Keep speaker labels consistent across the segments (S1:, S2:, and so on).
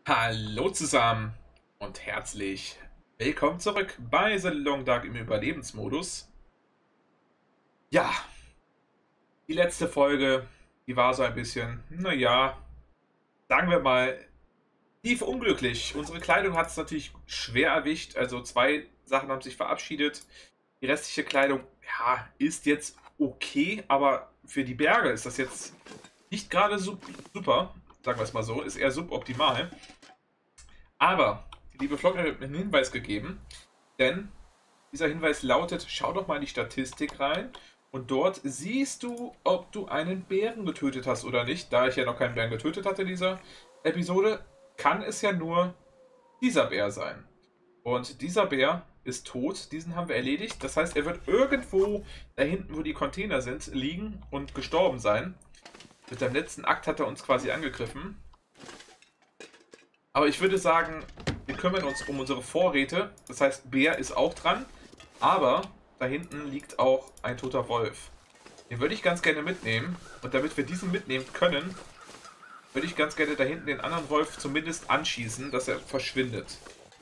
S1: Hallo zusammen und herzlich willkommen zurück bei The Long Dark im Überlebensmodus. Ja, die letzte Folge, die war so ein bisschen, naja, sagen wir mal, tief unglücklich. Unsere Kleidung hat es natürlich schwer erwischt, also zwei Sachen haben sich verabschiedet. Die restliche Kleidung, ja, ist jetzt okay, aber für die Berge ist das jetzt nicht gerade super, sagen wir es mal so, ist eher suboptimal. Aber die liebe Flogge hat mir einen Hinweis gegeben, denn dieser Hinweis lautet, schau doch mal in die Statistik rein und dort siehst du, ob du einen Bären getötet hast oder nicht. Da ich ja noch keinen Bären getötet hatte in dieser Episode, kann es ja nur dieser Bär sein. Und dieser Bär ist tot, diesen haben wir erledigt. Das heißt, er wird irgendwo da hinten, wo die Container sind, liegen und gestorben sein. Mit seinem letzten Akt hat er uns quasi angegriffen. Aber ich würde sagen, wir kümmern uns um unsere Vorräte. Das heißt, Bär ist auch dran. Aber da hinten liegt auch ein toter Wolf. Den würde ich ganz gerne mitnehmen. Und damit wir diesen mitnehmen können, würde ich ganz gerne da hinten den anderen Wolf zumindest anschießen, dass er verschwindet.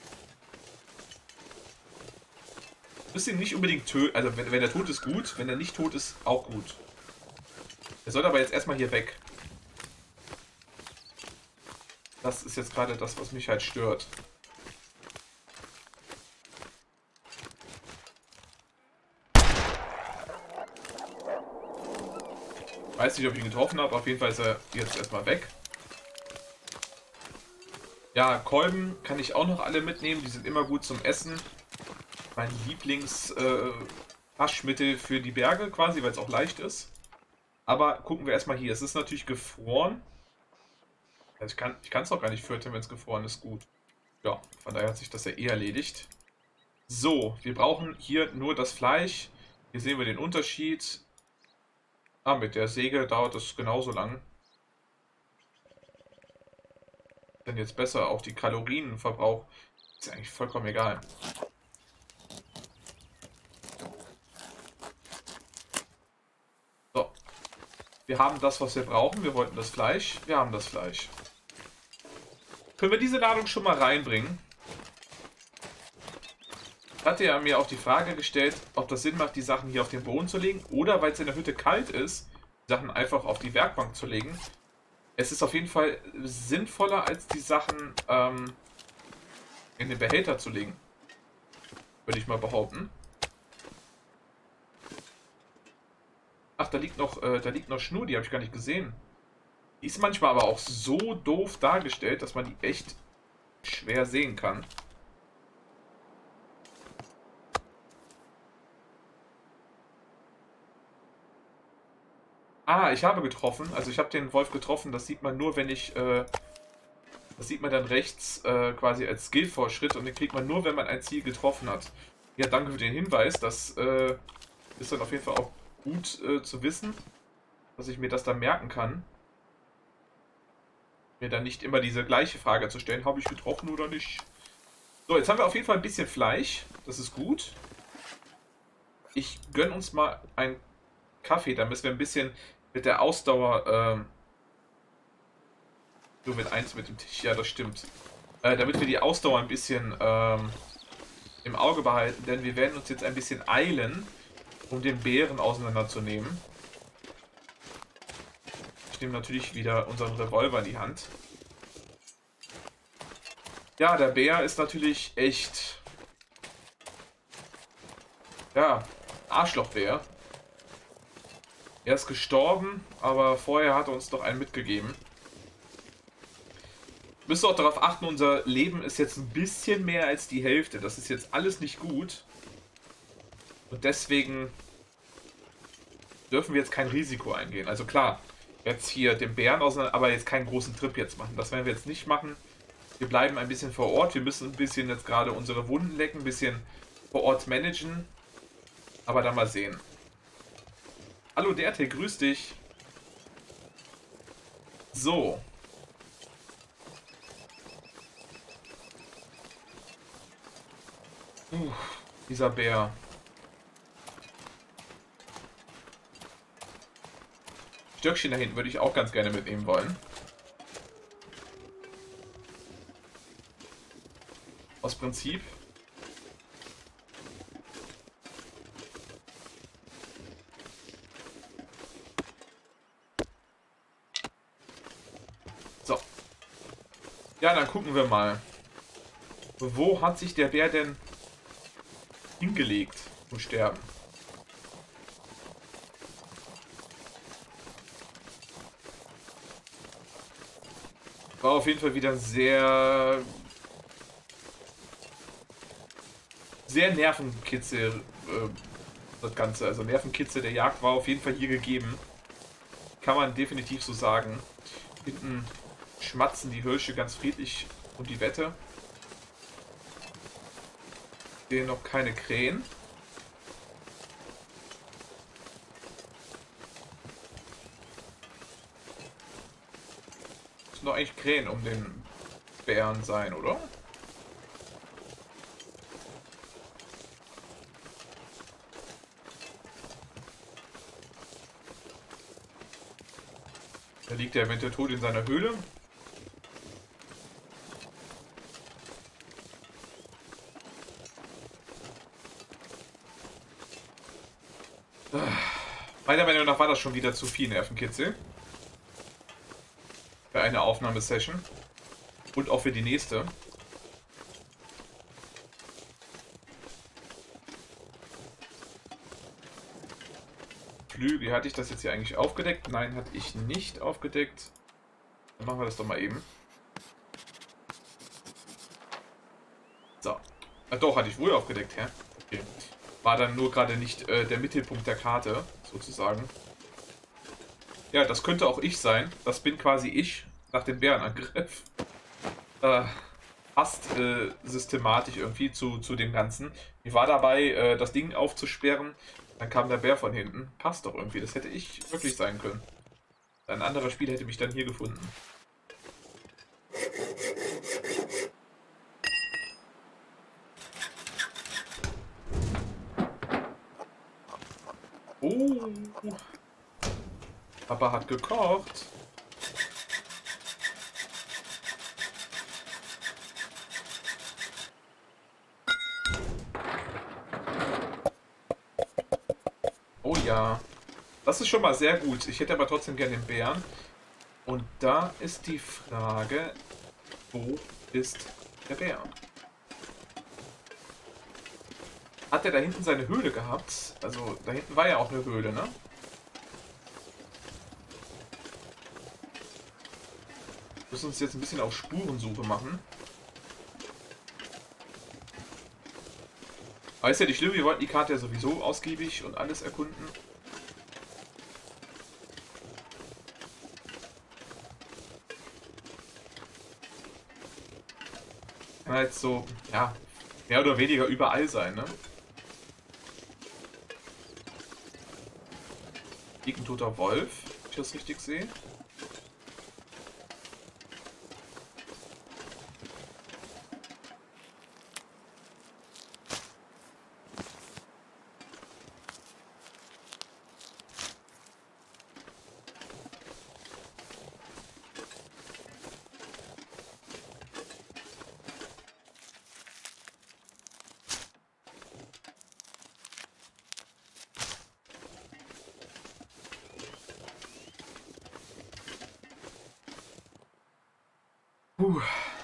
S1: Du musst ihn nicht unbedingt töten. Also wenn er tot ist, gut. Wenn er nicht tot ist, auch gut. Er soll aber jetzt erstmal hier weg. Das ist jetzt gerade das, was mich halt stört. Weiß nicht, ob ich ihn getroffen habe. Auf jeden Fall ist er jetzt erstmal weg. Ja, Kolben kann ich auch noch alle mitnehmen. Die sind immer gut zum Essen. Mein Lieblings-Waschmittel für die Berge quasi, weil es auch leicht ist. Aber gucken wir erstmal hier. Es ist natürlich gefroren. Also ich kann es auch gar nicht füttern, wenn es gefroren ist. Gut. Ja, von daher hat sich das ja eh erledigt. So, wir brauchen hier nur das Fleisch. Hier sehen wir den Unterschied. Ah, mit der Säge dauert es genauso lang. Denn jetzt besser, auch die Kalorienverbrauch ist eigentlich vollkommen egal. So, wir haben das, was wir brauchen. Wir wollten das Fleisch. Wir haben das Fleisch. Können wir diese Ladung schon mal reinbringen? Hatte er mir auch die Frage gestellt, ob das Sinn macht, die Sachen hier auf den Boden zu legen oder, weil es in der Hütte kalt ist, die Sachen einfach auf die Werkbank zu legen. Es ist auf jeden Fall sinnvoller, als die Sachen in den Behälter zu legen. Würde ich mal behaupten. Ach, da liegt noch Schnur, die habe ich gar nicht gesehen. Die ist manchmal aber auch so doof dargestellt, dass man die echt schwer sehen kann. Ah, ich habe getroffen. Also ich habe den Wolf getroffen. Das sieht man nur, wenn ich... das sieht man dann rechts quasi als Skillfortschritt. Und den kriegt man nur, wenn man ein Ziel getroffen hat. Ja, danke für den Hinweis. Das ist dann auf jeden Fall auch gut zu wissen, dass ich mir das dann merken kann. Mir dann nicht immer diese gleiche Frage zu stellen. Habe ich getroffen oder nicht? So, jetzt haben wir auf jeden Fall ein bisschen Fleisch. Das ist gut. Ich gönne uns mal einen Kaffee. Da müssen wir ein bisschen mit der Ausdauer... Nur mit eins mit dem Tisch. Ja, das stimmt. Damit wir die Ausdauer ein bisschen im Auge behalten. Denn wir werden uns jetzt ein bisschen eilen, um den Bären auseinanderzunehmen. Ich nehme natürlich wieder unseren Revolver in die Hand. Ja, der Bär ist natürlich echt... Ja, Arschlochbär. Er ist gestorben, aber vorher hat er uns doch einen mitgegeben. Müsst ihr auch darauf achten, unser Leben ist jetzt ein bisschen mehr als die Hälfte. Das ist jetzt alles nicht gut. Und deswegen dürfen wir jetzt kein Risiko eingehen. Also klar, jetzt hier den Bären auseinander, aber jetzt keinen großen Trip jetzt machen. Das werden wir jetzt nicht machen. Wir bleiben ein bisschen vor Ort. Wir müssen ein bisschen jetzt gerade unsere Wunden lecken, ein bisschen vor Ort managen. Aber dann mal sehen. Hallo Derte, grüß dich. So. Dieser Bär. Stöckchen da hinten würde ich auch ganz gerne mitnehmen wollen. Aus Prinzip. So. Ja, dann gucken wir mal. Wo hat sich der Bär denn hingelegt zum Sterben? War auf jeden Fall wieder ein sehr Nervenkitzel, das Ganze. Also Nervenkitzel der Jagd war auf jeden Fall hier gegeben. Kann man definitiv so sagen. Hinten schmatzen die Hirsche ganz friedlich um die Wette. Sehen noch keine Krähen. Müssen doch eigentlich Krähen um den Bären sein, oder? Da liegt er eventuell tot in seiner Höhle. Meiner Meinung nach war das schon wieder zu viel Nervenkitzel. Für eine Aufnahmesession. Und auch für die nächste. Flügel, hatte ich das jetzt hier eigentlich aufgedeckt? Nein, hatte ich nicht aufgedeckt. Dann machen wir das doch mal eben. So. Doch, hatte ich wohl aufgedeckt, hä? Okay. War dann nur gerade nicht der Mittelpunkt der Karte, sozusagen. Ja, das könnte auch ich sein. Das bin quasi ich nach dem Bärenangriff. Passt systematisch irgendwie zu dem Ganzen. Ich war dabei, das Ding aufzusperren. Dann kam der Bär von hinten. Passt doch irgendwie. Das hätte ich wirklich sein können. Ein anderer Spieler hätte mich dann hier gefunden. Oh. Papa hat gekocht. Oh ja. Das ist schon mal sehr gut. Ich hätte aber trotzdem gerne den Bären. Und da ist die Frage, wo ist der Bär? Hat er da hinten seine Höhle gehabt? Also, da hinten war ja auch eine Höhle, ne? Wir müssen uns jetzt ein bisschen auf Spurensuche machen. Aber ist ja nicht schlimm, wir wollten die Karte ja sowieso ausgiebig und alles erkunden. Kann halt so, ja, mehr oder weniger überall sein, ne? Liegt ein toter Wolf, wenn ich das richtig sehe. Puh.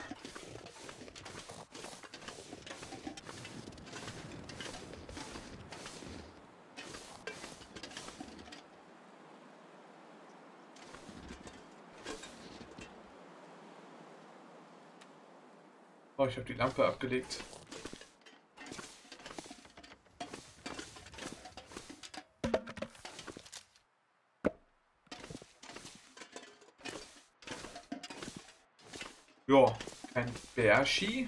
S1: Oh, ich habe die Lampe abgelegt. Ja, ein Bärschi.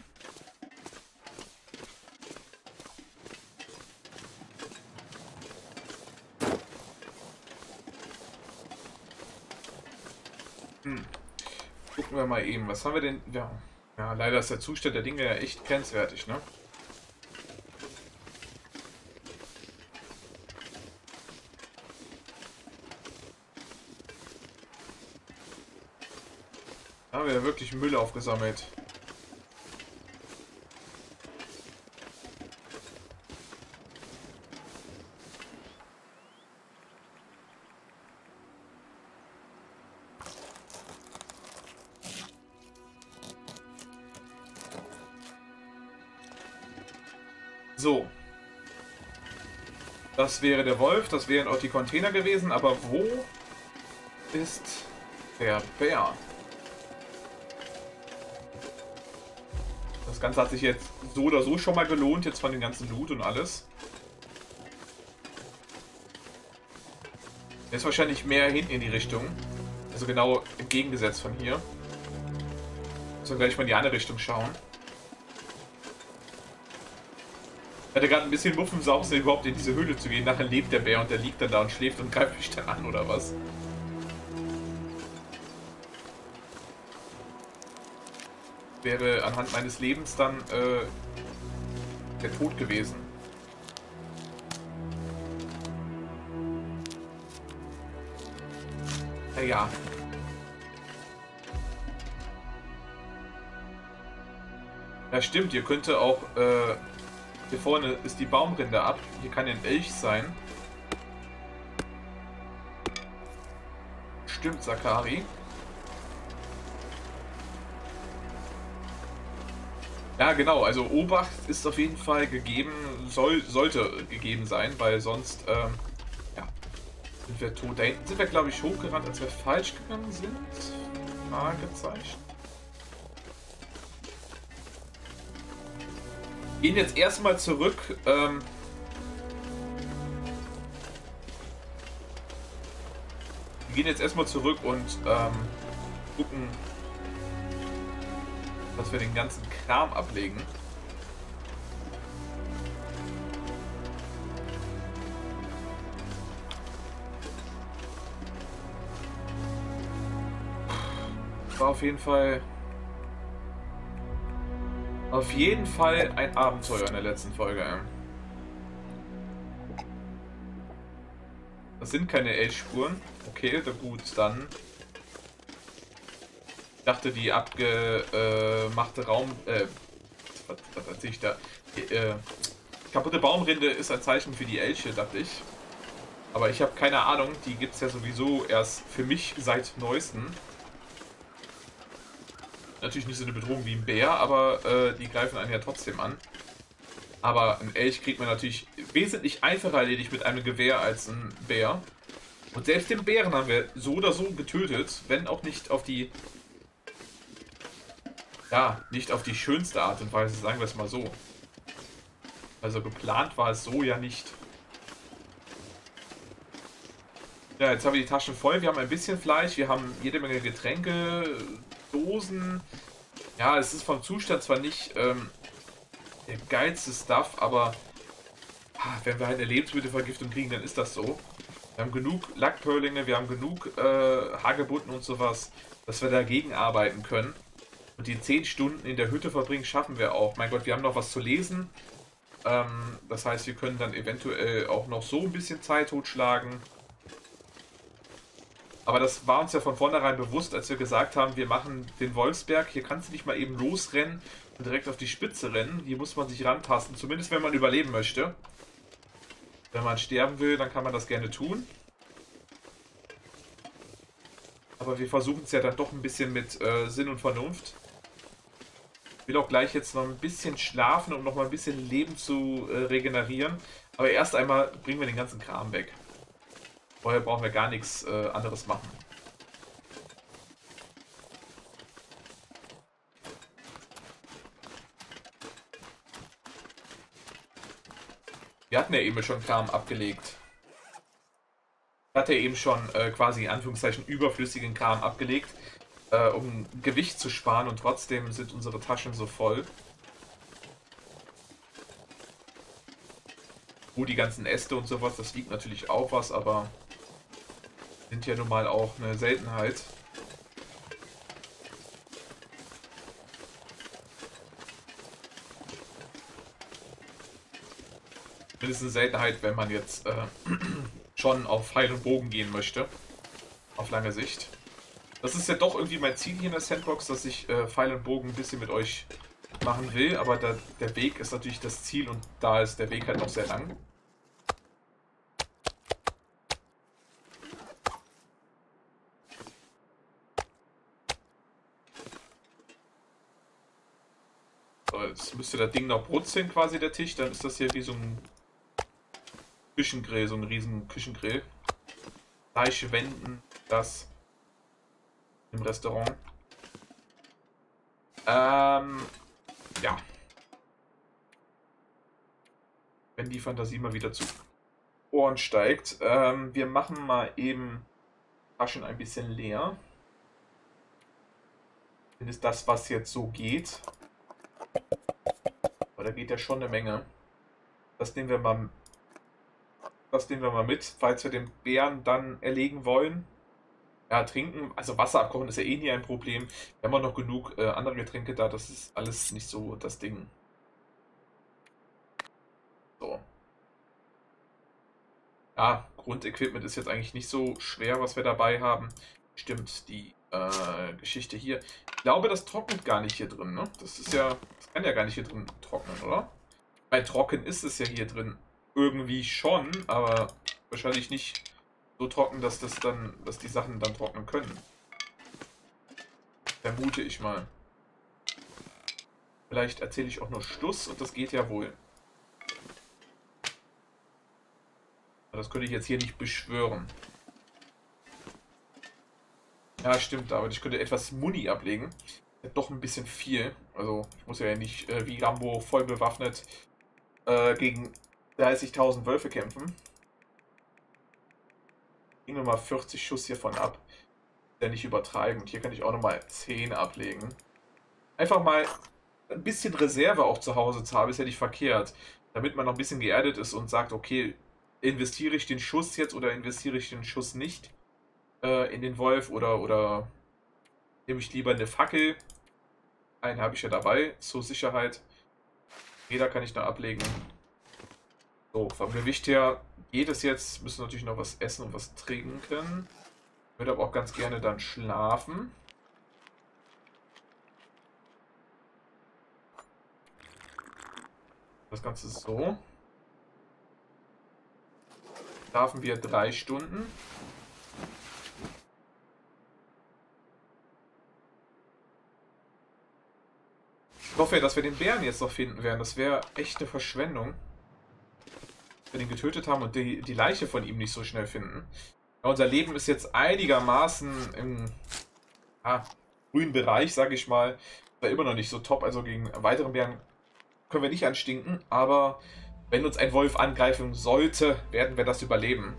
S1: Gucken wir mal eben, was haben wir denn? Ja, ja, leider ist der Zustand der Dinge ja echt grenzwertig, ne? Da haben wir ja wirklich Müll aufgesammelt. So. Das wäre der Wolf, das wären auch die Container gewesen, aber wo ist der Bär? Das Ganze hat sich jetzt so oder so schon mal gelohnt, jetzt von dem ganzen Loot und alles. Der ist wahrscheinlich mehr hinten in die Richtung. Also genau entgegengesetzt von hier. Sollen gleich mal in die andere Richtung schauen. Ich hatte gerade ein bisschen Muffensausen, überhaupt in diese Höhle zu gehen. Nachher lebt der Bär und der liegt dann da und schläft und greift mich dann an, oder was? Wäre anhand meines Lebens dann der Tod gewesen. Ja. Ja, stimmt. Ihr könnte auch... hier vorne ist die Baumrinde ab. Hier kann ein Elch sein. Stimmt, Sakari. Ja, genau. Also Obacht ist auf jeden Fall gegeben. Sollte gegeben sein, weil sonst... ja, sind wir tot. Da hinten sind wir, glaube ich, hochgerannt, als wir falsch gegangen sind. Fragezeichen. Gehen jetzt erstmal zurück. Wir gehen jetzt erstmal zurück und gucken, dass wir den ganzen Kram ablegen. War auf jeden Fall ein Abenteuer in der letzten Folge. Das sind keine Elchspuren. Okay, gut, dann. Ich dachte, die abgemachte was erzähl ich da? Die kaputte Baumrinde ist ein Zeichen für die Elche, dachte ich. Aber ich habe keine Ahnung, die gibt es ja sowieso erst für mich seit neuestem. Natürlich nicht so eine Bedrohung wie ein Bär, aber die greifen einen ja trotzdem an. Aber ein Elch kriegt man natürlich wesentlich einfacher erledigt mit einem Gewehr als ein Bär. Und selbst den Bären haben wir so oder so getötet, wenn auch nicht auf die... Ja, nicht auf die schönste Art und Weise, sagen wir es mal so. Also geplant war es so ja nicht. Ja, jetzt haben wir die Taschen voll, wir haben ein bisschen Fleisch, wir haben jede Menge Getränke, Dosen. Ja, es ist vom Zustand zwar nicht der geilste Stuff, aber wenn wir halt eine Lebensmittelvergiftung kriegen, dann ist das so. Wir haben genug Lackpörlinge, wir haben genug Hagebutten und sowas, dass wir dagegen arbeiten können. Und die 10 Stunden in der Hütte verbringen schaffen wir auch. Mein Gott, wir haben noch was zu lesen. Das heißt, wir können dann eventuell auch noch so ein bisschen Zeit totschlagen. Aber das war uns ja von vornherein bewusst, als wir gesagt haben, wir machen den Wolfsberg. Hier kannst du nicht mal eben losrennen und direkt auf die Spitze rennen. Hier muss man sich rantasten, zumindest wenn man überleben möchte. Wenn man sterben will, dann kann man das gerne tun. Aber wir versuchen es ja dann doch ein bisschen mit Sinn und Vernunft. Ich will auch gleich jetzt noch ein bisschen schlafen, um noch mal ein bisschen Leben zu regenerieren. Aber erst einmal bringen wir den ganzen Kram weg. Vorher brauchen wir gar nichts anderes machen. Wir hatten ja eben schon Kram abgelegt. Ich hatte eben schon quasi in Anführungszeichen überflüssigen Kram abgelegt, um Gewicht zu sparen, und trotzdem sind unsere Taschen so voll. Die ganzen Äste und sowas, das wiegt natürlich auch was, aber sind ja nun mal auch eine Seltenheit. Zumindest eine Seltenheit, wenn man jetzt schon auf Pfeil und Bogen gehen möchte. Auf lange Sicht. Das ist ja doch irgendwie mein Ziel hier in der Sandbox, dass ich Pfeil und Bogen ein bisschen mit euch machen will, aber der Weg ist natürlich das Ziel und da ist der Weg halt noch sehr lang. So, jetzt müsste das Ding noch brutzeln, quasi der Tisch. Dann ist das hier wie so ein Küchengrill, so ein riesen Küchengrill. Leiche wenden, das im Restaurant. Ja. Wenn die Fantasie mal wieder zu Ohren steigt. Wir machen mal eben Taschen ein bisschen leer. Das ist das, was jetzt so geht. Aber da geht ja schon eine Menge. Das nehmen wir mal mit, falls wir den Bären dann erlegen wollen. Ja, trinken, also Wasser abkochen ist ja eh nie ein Problem. Wir haben auch noch genug andere Getränke da, das ist alles nicht so das Ding. So. Ja, Grundequipment ist jetzt eigentlich nicht so schwer, was wir dabei haben. Stimmt, die Geschichte hier. Ich glaube, das trocknet gar nicht hier drin, ne? Das kann ja gar nicht hier drin trocknen, oder? Bei trocken ist es ja hier drin irgendwie schon, aber wahrscheinlich nicht so trocken, dass die Sachen dann trocknen können. Vermute ich mal. Vielleicht erzähle ich auch nur Stuss und das geht ja wohl. Das könnte ich jetzt hier nicht beschwören. Ja, stimmt, aber ich könnte etwas Muni ablegen. Doch ein bisschen viel. Also, ich muss ja nicht wie Rambo voll bewaffnet gegen 30.000 Wölfe kämpfen. Gehen wir mal 40 Schuss hiervon ab. Ja, nicht übertreiben. Und hier kann ich auch nochmal 10 ablegen. Einfach mal ein bisschen Reserve auch zu Hause zu haben, ist ja nicht verkehrt. Damit man noch ein bisschen geerdet ist und sagt, okay, investiere ich den Schuss jetzt oder investiere ich den Schuss nicht in den Wolf oder nehme ich lieber eine Fackel. Einen habe ich ja dabei, zur Sicherheit. Jeder kann ich noch ablegen. So, vom Gewicht her geht es jetzt. Müssen natürlich noch was essen und was trinken. Ich würde aber auch ganz gerne dann schlafen. Das Ganze ist so. Schlafen wir 3 Stunden. Ich hoffe ja, dass wir den Bären jetzt noch finden werden. Das wäre echt eine Verschwendung. Wir den getötet haben und die Leiche von ihm nicht so schnell finden. Ja, unser Leben ist jetzt einigermaßen im grünen Bereich, sage ich mal. War immer noch nicht so top, also gegen weiteren Bären können wir nicht anstinken, aber wenn uns ein Wolf angreifen sollte, werden wir das überleben.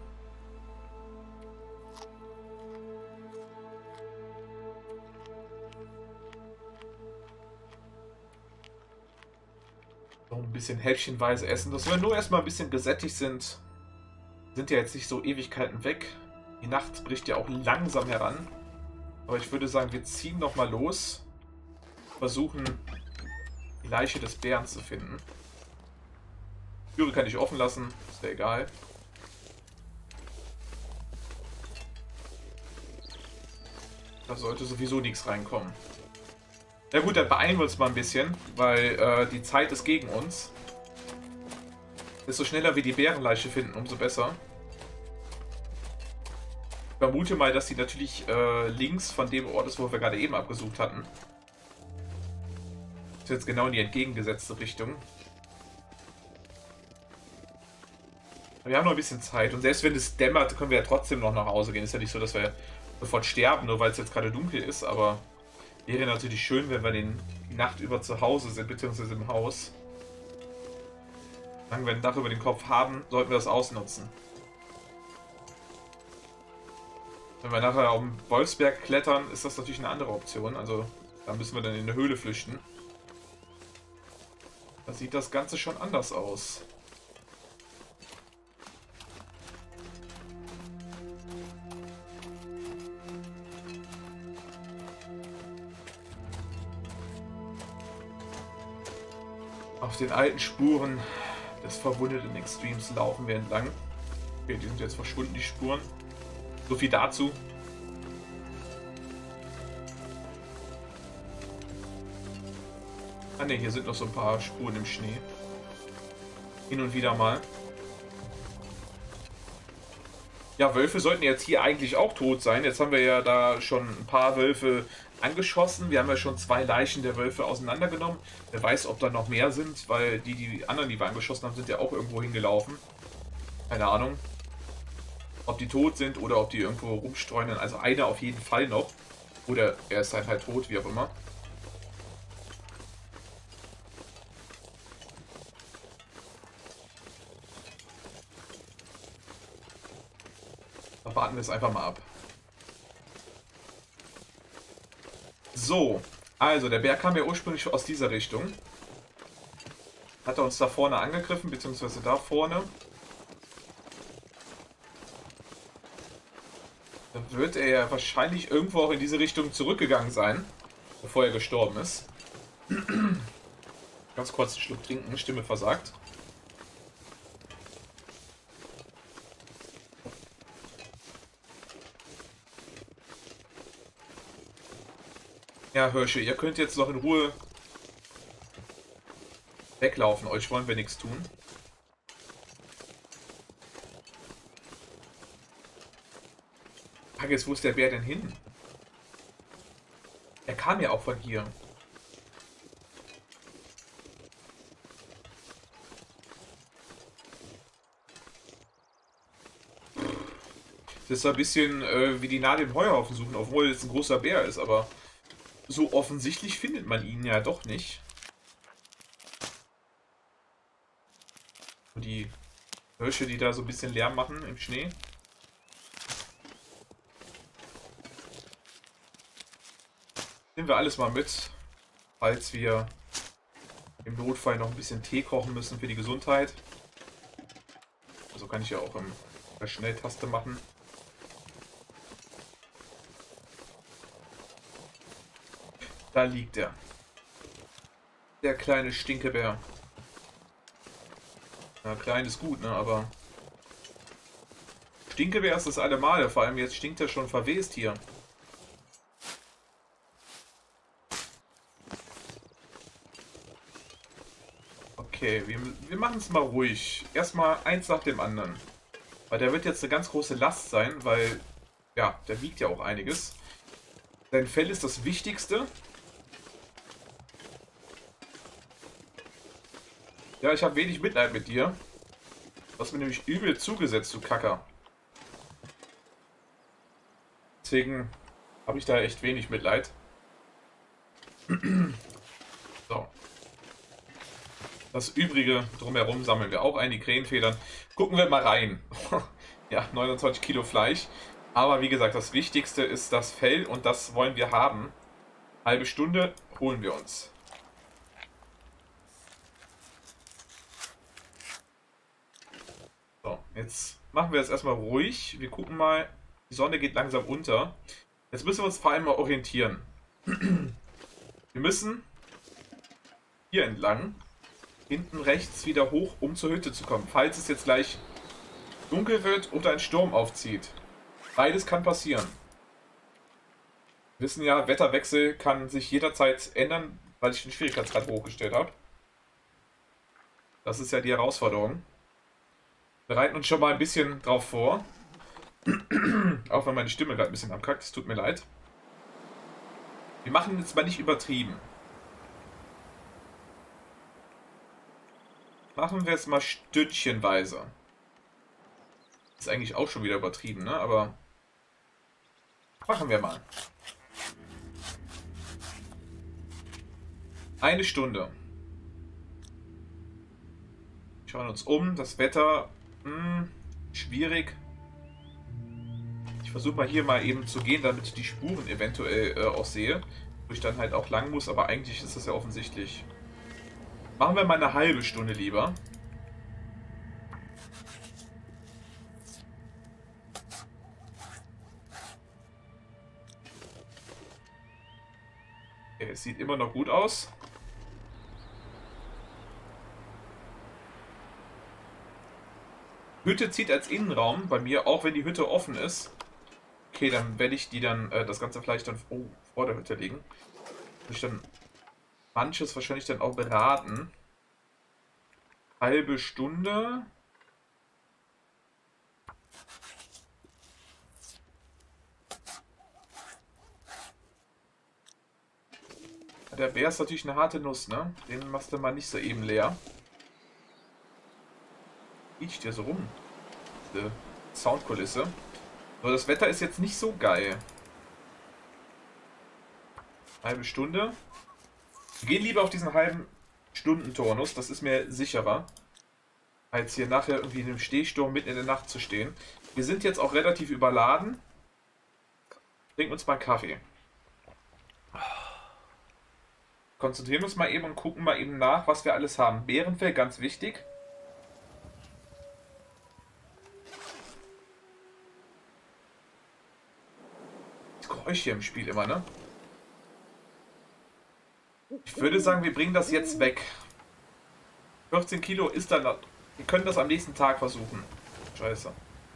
S1: So ein bisschen häppchenweise essen, dass wir nur erstmal ein bisschen gesättigt sind. Sind ja jetzt nicht so Ewigkeiten weg. Die Nacht bricht ja auch langsam heran. Aber ich würde sagen, wir ziehen nochmal los. Versuchen, die Leiche des Bären zu finden. Die Türe kann ich offen lassen, ist ja egal. Da sollte sowieso nichts reinkommen. Na gut, dann beeilen wir uns mal ein bisschen, weil die Zeit ist gegen uns. Desto schneller wir die Bärenleiche finden, umso besser. Ich vermute mal, dass sie natürlich links von dem Ort ist, wo wir gerade eben abgesucht hatten. Das ist jetzt genau in die entgegengesetzte Richtung. Wir haben noch ein bisschen Zeit und selbst wenn es dämmert, können wir ja trotzdem noch nach Hause gehen. Ist ja nicht so, dass wir sofort sterben, nur weil es jetzt gerade dunkel ist, aber wäre natürlich schön, wenn wir die Nacht über zu Hause sind, beziehungsweise im Haus. Solange wir ein Dach über den Kopf haben, sollten wir das ausnutzen. Wenn wir nachher auf den Wolfsberg klettern, ist das natürlich eine andere Option. Also da müssen wir dann in eine Höhle flüchten. Da sieht das Ganze schon anders aus. Auf den alten Spuren des verwundeten Extremes laufen wir entlang. Okay, die sind jetzt verschwunden, die Spuren. So viel dazu. Ah ne, hier sind noch so ein paar Spuren im Schnee. Hin und wieder mal. Ja, Wölfe sollten jetzt hier eigentlich auch tot sein. Jetzt haben wir ja da schon ein paar Wölfe angeschossen. Wir haben ja schon 2 Leichen der Wölfe auseinandergenommen. Wer weiß, ob da noch mehr sind, weil die anderen, die wir angeschossen haben, sind ja auch irgendwo hingelaufen. Keine Ahnung. Ob die tot sind oder ob die irgendwo rumstreunen. Also einer auf jeden Fall noch. Oder er ist halt tot, wie auch immer. Da warten wir es einfach mal ab. So, also der Bär kam ja ursprünglich aus dieser Richtung. Hat er uns da vorne angegriffen, beziehungsweise da vorne. Dann wird er ja wahrscheinlich irgendwo auch in diese Richtung zurückgegangen sein, bevor er gestorben ist. Ganz kurz einen Schluck trinken, Stimme versagt. Ja, Hirsche, ihr könnt jetzt noch in Ruhe weglaufen. Euch wollen wir nichts tun. Frage ist, wo ist der Bär denn hin? Er kam ja auch von hier. Das ist ein bisschen wie die Nadel im Heuhaufen suchen, obwohl es ein großer Bär ist, aber so offensichtlich findet man ihn ja doch nicht. Und die Hirsche, die da so ein bisschen Lärm machen im Schnee. Nehmen wir alles mal mit, falls wir im Notfall noch ein bisschen Tee kochen müssen für die Gesundheit. Also kann ich ja auch in der Schnelltaste machen. Da liegt er. Der kleine Stinkebär. Na, klein ist gut, ne, aber... Stinkebär ist das allemal, vor allem jetzt stinkt er schon verwest hier. Okay, wir machen es mal ruhig. Erstmal eins nach dem anderen. Weil der wird jetzt eine ganz große Last sein, weil... Ja, der wiegt ja auch einiges. Sein Fell ist das Wichtigste. Ja, ich habe wenig Mitleid mit dir. Du hast mir nämlich übel zugesetzt, du Kacker. Deswegen habe ich da echt wenig Mitleid. So. Das Übrige drumherum sammeln wir auch ein, die Krähenfedern. Gucken wir mal rein. Ja, 29 Kilo Fleisch. Aber wie gesagt, das Wichtigste ist das Fell und das wollen wir haben. Halbe Stunde holen wir uns. So, jetzt machen wir es erstmal ruhig. Wir gucken mal, die Sonne geht langsam unter. Jetzt müssen wir uns vor allem mal orientieren. Wir müssen hier entlang, hinten rechts wieder hoch, um zur Hütte zu kommen. Falls es jetzt gleich dunkel wird oder ein Sturm aufzieht. Beides kann passieren. Wir wissen ja, Wetterwechsel kann sich jederzeit ändern, weil ich den Schwierigkeitsgrad hochgestellt habe. Das ist ja die Herausforderung. Wir bereiten uns schon mal ein bisschen drauf vor. Auch wenn meine Stimme gerade ein bisschen abkackt, es tut mir leid. Wir machen jetzt mal nicht übertrieben. Machen wir es mal stückchenweise. Ist eigentlich auch schon wieder übertrieben, ne? Aber machen wir mal. Eine Stunde. Schauen uns um. Das Wetter schwierig. Ich versuche mal hier mal eben zu gehen, damit ich die Spuren eventuell auch sehe. Wo ich dann halt auch lang muss, aber eigentlich ist das ja offensichtlich. Machen wir mal eine halbe Stunde lieber. Okay, es sieht immer noch gut aus. Hütte zieht als Innenraum bei mir, auch wenn die Hütte offen ist. Okay, dann werde ich die dann, das ganze Fleisch dann vor der Hütte legen. Würde ich dann manches wahrscheinlich dann auch beraten. Halbe Stunde. der Bär ist natürlich eine harte Nuss, ne? Den machst du mal nicht so eben leer. Riecht dir so rum. Diese Soundkulisse. So, das Wetter ist jetzt nicht so geil. Halbe Stunde. Wir gehen lieber auf diesen halben Stunden-Turnus, das ist mir sicherer, als hier nachher irgendwie in einem Stehsturm mitten in der Nacht zu stehen. Wir sind jetzt auch relativ überladen. Trinken uns mal einen Kaffee. Konzentrieren uns mal eben und gucken mal eben nach, was wir alles haben. Bärenfell, ganz wichtig. Das Geräusch hier im Spiel immer, ne? Ich würde sagen, wir bringen das jetzt weg. 14 Kilo ist dann... Wir können das am nächsten Tag versuchen. Scheiße.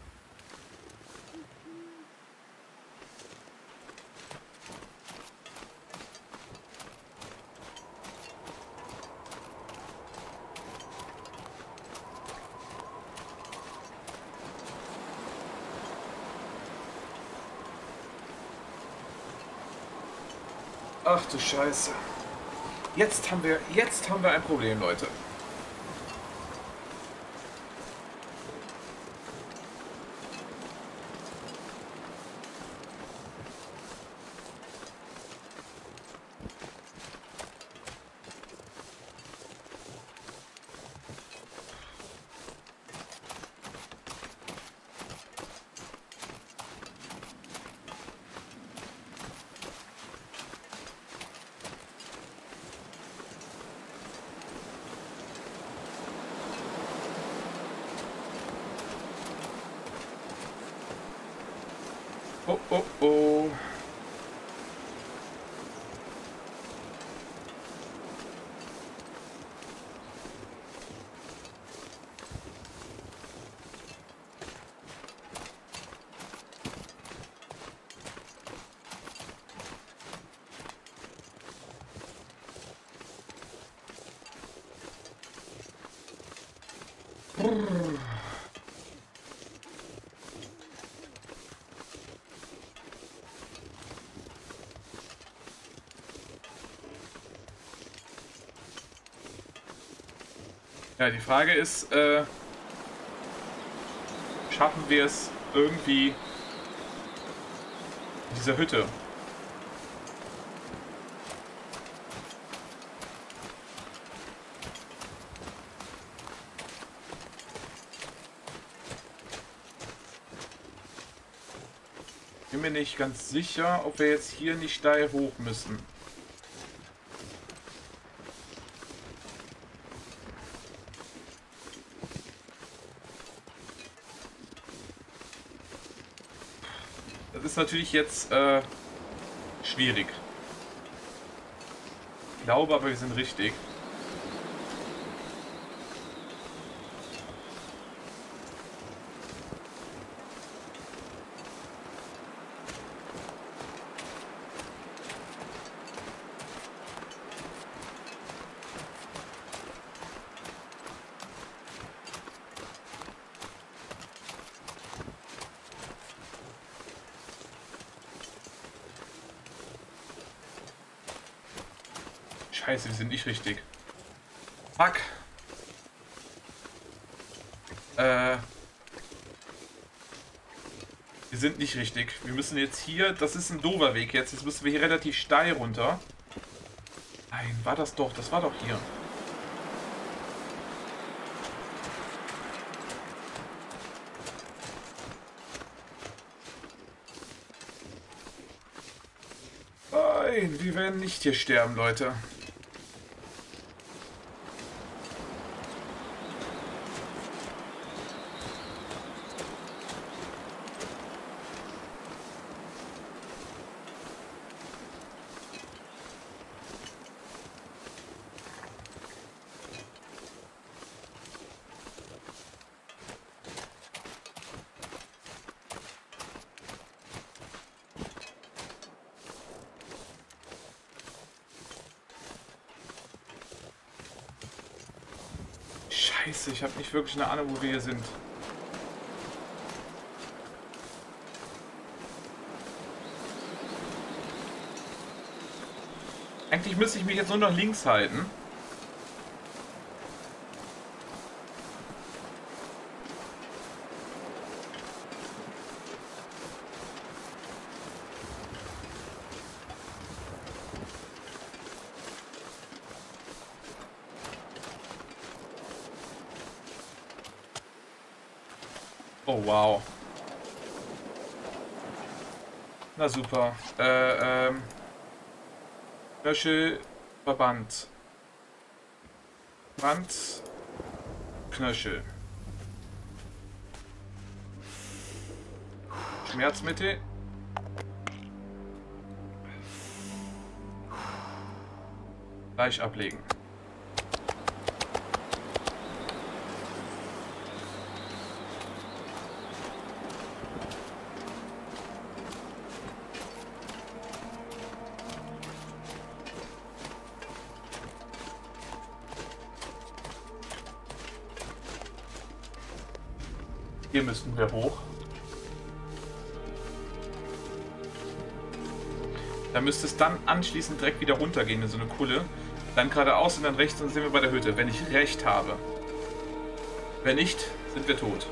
S1: Ach du Scheiße. Jetzt haben wir ein Problem, Leute. Oh, oh, oh. Ja, die Frage ist, schaffen wir es irgendwie in dieser Hütte? Bin mir nicht ganz sicher, ob wir jetzt hier nicht steil hoch müssen. Das ist natürlich jetzt schwierig. Ich glaube aber, wir sind richtig. Scheiße, wir sind nicht richtig. Fuck. Wir sind nicht richtig. Wir müssen jetzt hier... Das ist ein doofer Weg jetzt. Jetzt müssen wir hier relativ steil runter. Nein, war das doch. Das war doch hier. Nein, wir werden nicht hier sterben, Leute. Scheiße, ich habe nicht wirklich eine Ahnung, wo wir hier sind. Eigentlich müsste ich mich jetzt nur nach links halten. Oh, wow. Na super. Knöchel, Verband. Verband, Knöchel. Schmerzmittel. Gleich ablegen. Hier müssten wir hoch. Da müsste es dann anschließend direkt wieder runtergehen in so eine Kulle. Dann geradeaus und dann rechts und dann sind wir bei der Hütte, wenn ich recht habe. Wenn nicht, sind wir tot.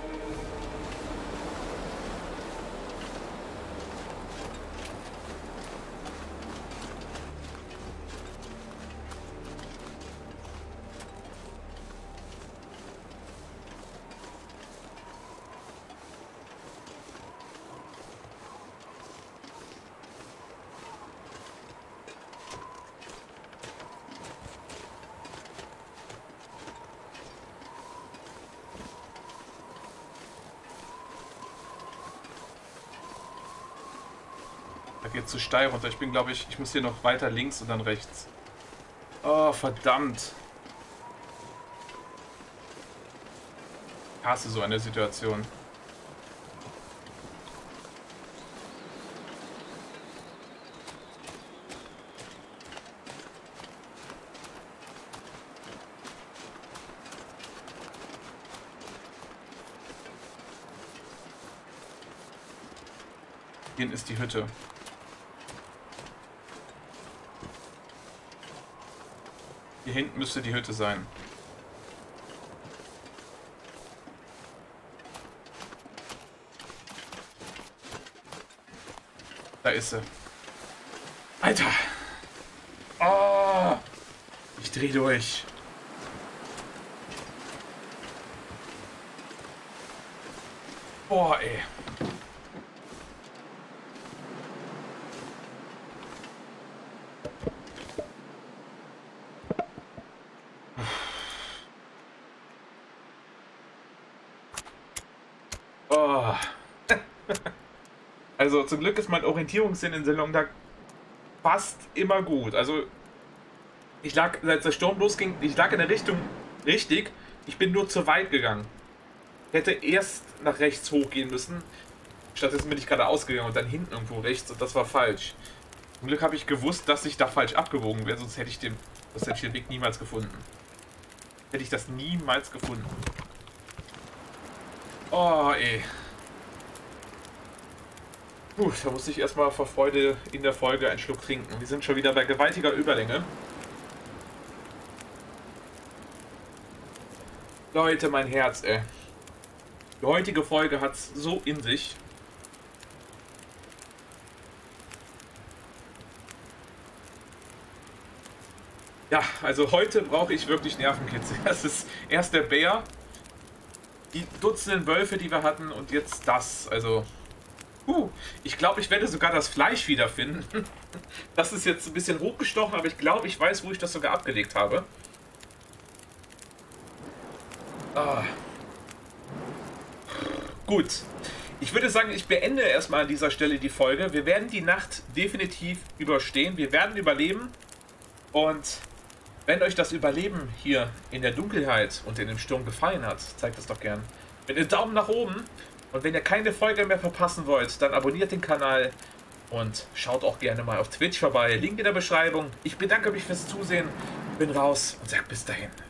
S1: Da geht es zu steil runter. Ich bin, glaube ich muss hier noch weiter links und dann rechts. Oh, verdammt. Ich hasse so eine Situation. Hier ist die Hütte. Hier hinten müsste die Hütte sein. Da ist sie. Alter! Oh! Ich dreh durch. Boah, ey. Oh. Also zum Glück ist mein Orientierungssinn in Selongda fast immer gut. Also ich lag, als der Sturm losging, ich lag in der Richtung richtig. Ich bin nur zu weit gegangen. Ich hätte erst nach rechts hochgehen müssen. Stattdessen bin ich gerade ausgegangen und dann hinten irgendwo rechts und das war falsch. Zum Glück habe ich gewusst, dass ich da falsch abgewogen wäre, sonst hätte ich den Weg niemals gefunden. Hätte ich das niemals gefunden. Oh, ey. Gut, da musste ich erstmal vor Freude in der Folge einen Schluck trinken. Wir sind schon wieder bei gewaltiger Überlänge. Leute, mein Herz, ey. Die heutige Folge hat's so in sich. Ja, also heute brauche ich wirklich Nervenkitzel. Das ist erst der Bär, die Dutzenden Wölfe, die wir hatten und jetzt das. Also, ich glaube, ich werde sogar das Fleisch wiederfinden. Das ist jetzt ein bisschen hochgestochen, aber ich glaube, ich weiß, wo ich das sogar abgelegt habe. Ah. Gut. Ich würde sagen, ich beende erstmal an dieser Stelle die Folge. Wir werden die Nacht definitiv überstehen. Wir werden überleben. Und wenn euch das Überleben hier in der Dunkelheit und in dem Sturm gefallen hat, zeigt es doch gern mit einem Daumen nach oben. Und wenn ihr keine Folge mehr verpassen wollt, dann abonniert den Kanal und schaut auch gerne mal auf Twitch vorbei. Link in der Beschreibung. Ich bedanke mich fürs Zusehen, bin raus und sage bis dahin.